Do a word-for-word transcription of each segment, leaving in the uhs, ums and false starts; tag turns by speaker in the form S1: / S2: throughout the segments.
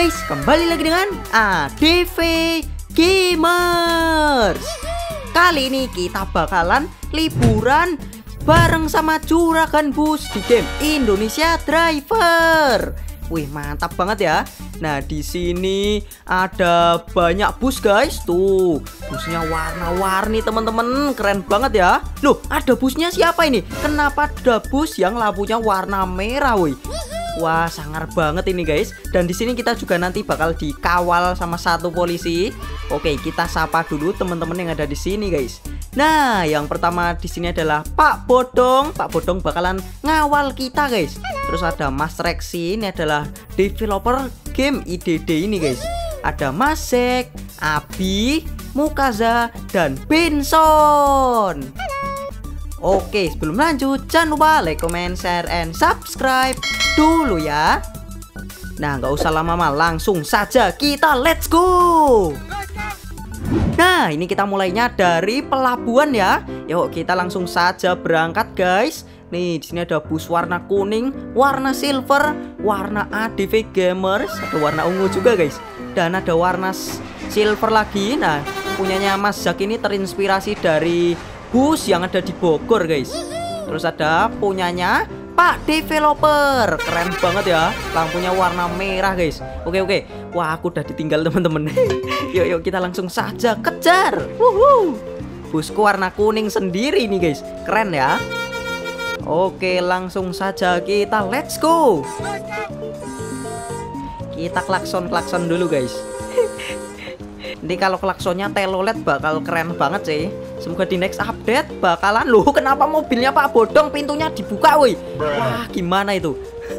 S1: guys, kembali lagi dengan A D V Gamers. Kali ini kita bakalan liburan bareng sama juragan bus di game Indonesia Driver. Wih, mantap banget ya. Nah, di sini ada banyak bus guys. Tuh, busnya warna-warni teman-teman, keren banget ya. Loh, ada busnya siapa ini? Kenapa ada bus yang lampunya warna merah, wih? Wah, sangar banget ini guys. Dan di sini kita juga nanti bakal dikawal sama satu polisi. Oke, kita sapa dulu teman-teman yang ada di sini guys. Nah, yang pertama di sini adalah Pak Bodong. Pak Bodong bakalan ngawal kita guys. Terus ada Mas Rexy, ini adalah developer game I D D ini guys. Ada Mas Zek, Abi, Mukaza, dan Benson. Oke, sebelum lanjut jangan lupa like, comment, share, and subscribe dulu ya. Nah, nggak usah lama-lama, langsung saja kita let's go. Nah, ini kita mulainya dari pelabuhan ya. Yuk, kita langsung saja berangkat guys. Nih, di sini ada bus warna kuning, warna silver, warna A D V Gamers, ada warna ungu juga guys. Dan ada warna silver lagi. Nah, punyanya Mas Zak ini terinspirasi dari bus yang ada di Bogor guys. Terus ada punyanya Pak Developer, keren banget ya, lampunya warna merah guys. Oke oke, wah aku udah ditinggal teman-teman. Yuk yuk kita langsung saja kejar. Wuhu. Busku warna kuning sendiri nih guys, keren ya. Oke, langsung saja kita let's go. Kita klakson-klakson dulu guys. Ini kalau klaksonnya telolet bakal keren banget sih. Semoga di next update bakalan. Loh, kenapa mobilnya Pak Bodong pintunya dibuka woi? Wah, gimana itu?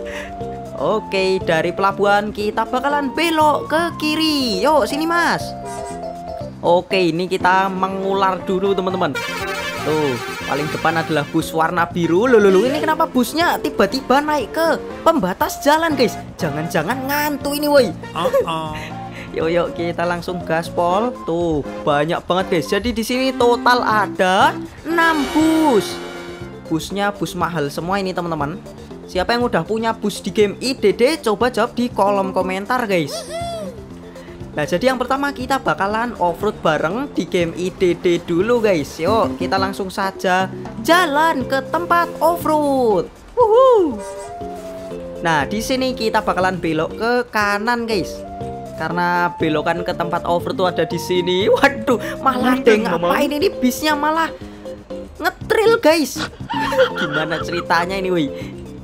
S1: Oke, dari pelabuhan kita bakalan belok ke kiri. Yuk, sini mas. Oke, ini kita mengular dulu teman-teman. Tuh, paling depan adalah bus warna biru. Loh, loh, loh, ini kenapa busnya tiba-tiba naik ke pembatas jalan guys? Jangan-jangan ngantuk ini woi. Uh-uh. Yuk yuk kita langsung gaspol. Tuh, banyak banget guys. Jadi di sini total ada enam bus. Busnya bus mahal semua ini teman-teman. Siapa yang udah punya bus di game I D D coba jawab di kolom komentar guys. Nah, jadi yang pertama kita bakalan off-road bareng di game I D D dulu guys. Yuk, kita langsung saja jalan ke tempat off-road. Wuhu. Nah, di sini kita bakalan belok ke kanan guys. Karena belokan ke tempat off-road tuh ada di sini. Waduh, malah deh ngapain ini bisnya malah ngetril guys. Gimana ceritanya ini woi?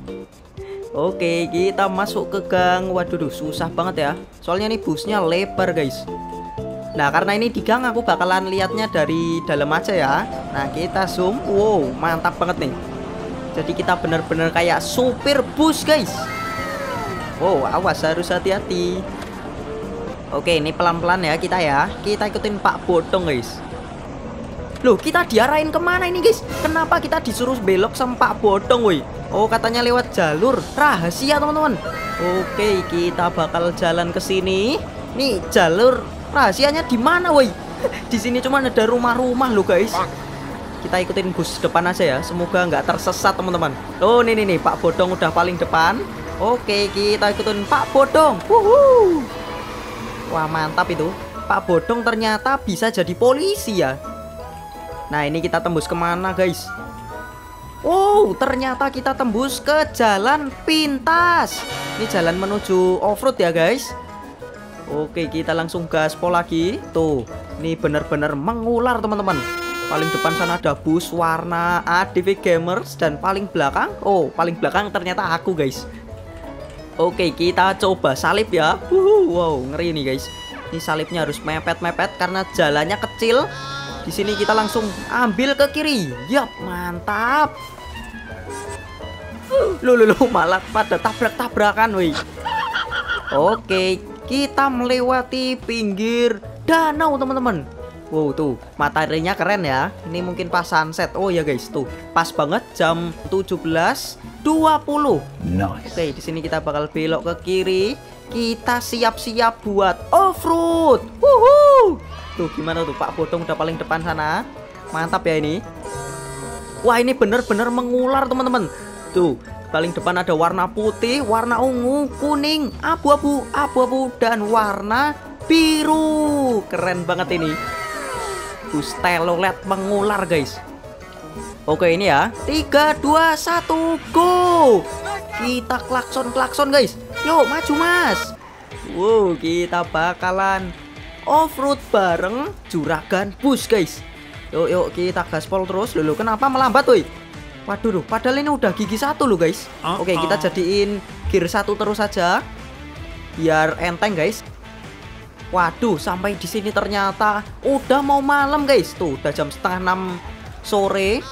S1: Oke, kita masuk ke gang. Waduh, duh, susah banget ya. Soalnya nih busnya lebar guys. Nah, karena ini di gang aku bakalan lihatnya dari dalam aja ya. Nah, kita zoom. Wow, mantap banget nih. Jadi kita bener-bener kayak supir bus guys. Wow, awas, harus hati-hati. Oke, ini pelan-pelan ya kita ya. Kita ikutin Pak Bodong guys. Loh, kita diarahin kemana ini guys? Kenapa kita disuruh belok sama Pak Bodong woi? Oh, katanya lewat jalur rahasia teman-teman. Oke, kita bakal jalan ke sini. Nih, jalur rahasianya di mana woi? Di sini cuma ada rumah-rumah loh guys. Kita ikutin bus depan aja ya. Semoga nggak tersesat teman-teman. Oh, nih nih nih, Pak Bodong udah paling depan. Oke, kita ikutin Pak Bodong. Wuhu. Wah, mantap itu. Pak Bodong ternyata bisa jadi polisi ya. Nah, ini kita tembus kemana guys? Wow, ternyata kita tembus ke jalan pintas. Ini jalan menuju off-road ya guys. Oke, kita langsung gaspol lagi. Tuh, ini bener-bener mengular teman-teman. Paling depan sana ada bus warna A D V Gamers. Dan paling belakang, oh paling belakang ternyata aku guys. Oke, kita coba salip ya. Uhuh, wow, ngeri nih guys. Ini salipnya harus mepet-mepet karena jalannya kecil. Di sini kita langsung ambil ke kiri. Yap, mantap. Loh, loh, loh, malah pada tabrak-tabrakan, woi. Oke, kita melewati pinggir danau, teman-teman. Wow, tuh, mataharinya keren ya. Ini mungkin pas sunset. Oh ya guys, tuh, pas banget jam tujuh belas dua puluh. Nice. Oke, di sini kita bakal belok ke kiri. Kita siap-siap buat off-road. Wuhu. Tuh, gimana tuh Pak Bodong udah paling depan sana. Mantap ya ini. Wah, ini bener-bener mengular teman-teman. Tuh, paling depan ada warna putih, warna ungu, kuning, abu-abu, abu-abu, dan warna biru. Keren banget ini. Bus telolet mengular guys. Oke ini ya, tiga, dua, satu, go. Kita klakson-klakson guys. Yuk maju mas. Wow, kita bakalan off-road bareng juragan bus guys. Yuk yuk kita gaspol terus. Lulu kenapa melambat woi? Waduh, padahal ini udah gigi satu loh guys. Oke kita jadiin gear satu terus saja, biar enteng guys. Waduh, sampai di sini ternyata udah mau malam guys. Tuh udah jam setengah enam sore.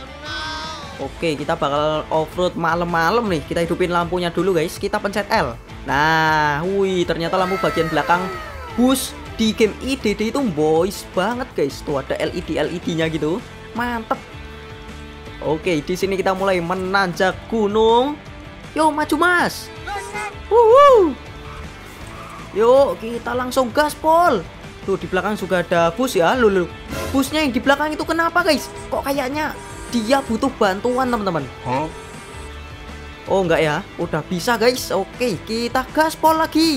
S1: Oke, kita bakal off-road malam-malam nih. Kita hidupin lampunya dulu guys. Kita pencet L. Nah, wih, ternyata lampu bagian belakang bus di game I D D itu boys banget guys. Tuh ada L E D L E D-nya gitu. Mantep. Oke, di sini kita mulai menanjak gunung. Yo, maju mas. Wuhu. Yuk, kita langsung gaspol. Tuh di belakang juga ada bus ya. Lulu, busnya yang di belakang itu kenapa guys? Kok kayaknya dia butuh bantuan teman-teman. Huh? Oh enggak ya, udah bisa guys. Oke, kita gaspol lagi.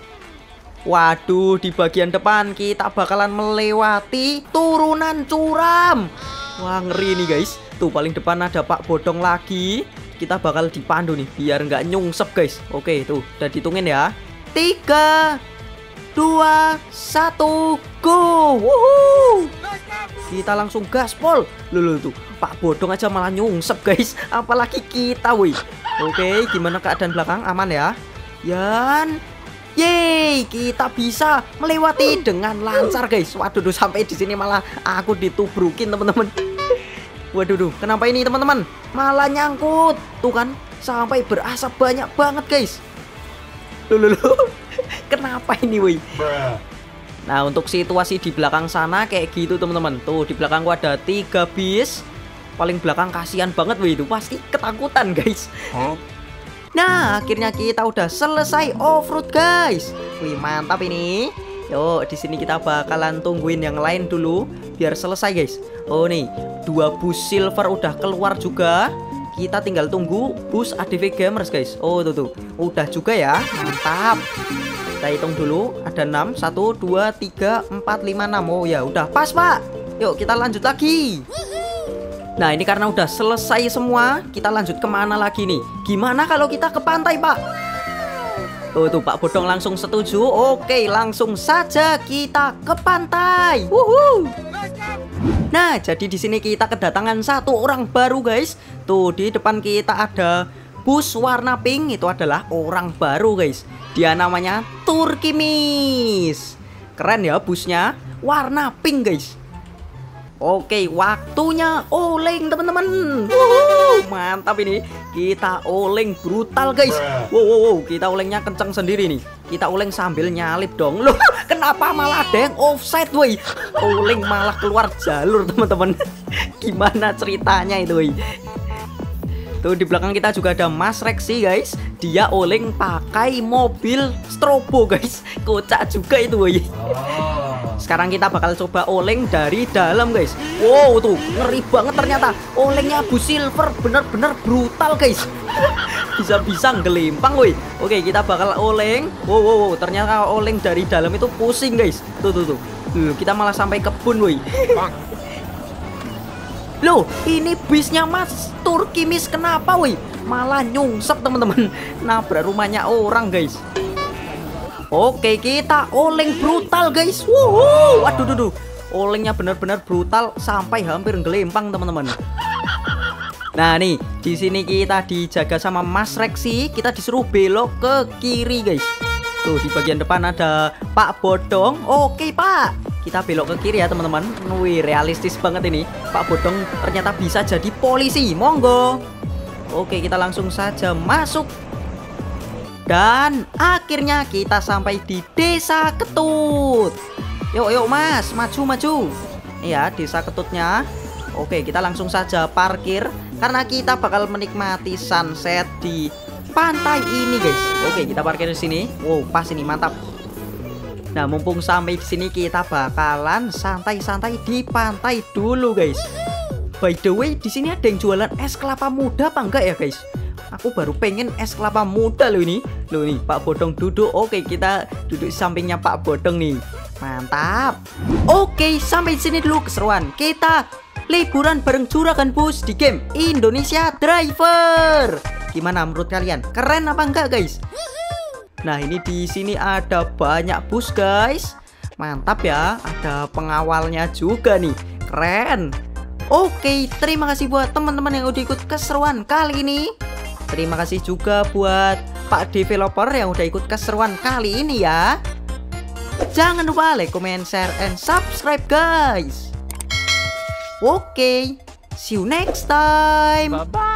S1: Waduh, di bagian depan kita bakalan melewati turunan curam. Wah ngeri nih guys. Tuh paling depan ada Pak Bodong lagi. Kita bakal dipandu nih biar nggak nyungsep guys. Oke tuh udah ditungin ya. Tiga, dua, satu, go. Wuhu. Kita langsung gaspol. Lulu tuh Pak Bodong aja malah nyungsep guys. Apalagi kita woi. Oke, gimana keadaan belakang? Aman ya? Yan. Yeay, kita bisa melewati dengan lancar guys. Waduh, duh, sampai di sini malah aku ditubrukin teman-teman. Waduh, duh, kenapa ini teman-teman? Malah nyangkut. Tuh kan, sampai berasap banyak banget guys. Lulu, kenapa ini woi? Nah, untuk situasi di belakang sana kayak gitu teman-teman. Tuh di belakangku ada tiga bis. Paling belakang kasihan banget woi, itu pasti ketakutan guys. Huh? Nah, akhirnya kita udah selesai off-road guys. Wih, mantap ini. Yuk, di sini kita bakalan tungguin yang lain dulu biar selesai guys. Oh nih, dua bus silver udah keluar juga. Kita tinggal tunggu bus A D V Gamers guys. Oh tuh tuh, udah juga ya. Mantap. Kita hitung dulu, ada enam, satu, dua, tiga, empat, lima, enam. Oh ya udah pas pak. Yuk kita lanjut lagi. Nah ini karena udah selesai semua, kita lanjut kemana lagi nih? Gimana kalau kita ke pantai pak? Oh tuh Pak Bodong langsung setuju. Oke langsung saja kita ke pantai. Wuhu. Nah jadi di sini kita kedatangan satu orang baru guys. Tuh di depan kita ada bus warna pink, itu adalah orang baru guys. Dia namanya Turkimis. Keren ya busnya, warna pink guys. Oke, waktunya oleng teman-teman. Mantap ini. Kita oleng brutal guys. Wow, wow, wow, kita olengnya kenceng sendiri nih. Kita oleng sambil nyalip dong. Loh, kenapa malah ada yang offside woi? Oleng malah keluar jalur teman-teman. Gimana ceritanya itu woi? Tuh di belakang kita juga ada Mas Rexy guys. Dia oleng pakai mobil strobo guys. Kocak juga itu woi. Sekarang kita bakal coba oleng dari dalam guys. Wow tuh ngeri banget ternyata. Olengnya Bu Silver bener-bener brutal guys. Bisa-bisa ngelempang woi. Oke kita bakal oleng. Wow, wow wow ternyata oleng dari dalam itu pusing guys. Tuh tuh tuh, tuh kita malah sampai kebun woi. Loh ini bisnya Mas Turkimis kenapa woi? Malah nyungsep teman-teman. Nabrak rumahnya orang guys. Oke kita oleng brutal guys. Wuhu. Waduh duh, duh. Olengnya benar-benar brutal sampai hampir ngelempang teman-teman. Nah nih di sini kita dijaga sama Mas Rexy. Kita disuruh belok ke kiri guys. Tuh di bagian depan ada Pak Bodong. Oke Pak, kita belok ke kiri ya teman-teman. Wih realistis banget ini. Pak Bodong ternyata bisa jadi polisi. Monggo. Oke kita langsung saja masuk. Dan akhirnya kita sampai di Desa Ketut. Yuk yuk mas, maju maju. Iya Desa Ketutnya. Oke kita langsung saja parkir karena kita bakal menikmati sunset di pantai ini guys. Oke kita parkir di sini. Wow pas ini mantap. Nah mumpung sampai di sini kita bakalan santai-santai di pantai dulu guys. by the way, di sini ada yang jualan es kelapa muda apa enggak ya guys? Aku baru pengen es kelapa muda loh ini. Loh nih, Pak Bodong duduk. Oke, kita duduk di sampingnya Pak Bodong nih. Mantap. Oke, sampai sini dulu keseruan. Kita liburan bareng Juragan Bus di game Indonesia Driver. Gimana menurut kalian? Keren apa enggak guys? Nah, ini di sini ada banyak bus guys. Mantap ya, ada pengawalnya juga nih. Keren. Oke, terima kasih buat teman-teman yang udah ikut keseruan kali ini. Terima kasih juga buat Pak developer yang udah ikut keseruan kali ini ya. Jangan lupa like, comment, share, and subscribe guys. Oke, see you next time.
S2: Bye-bye.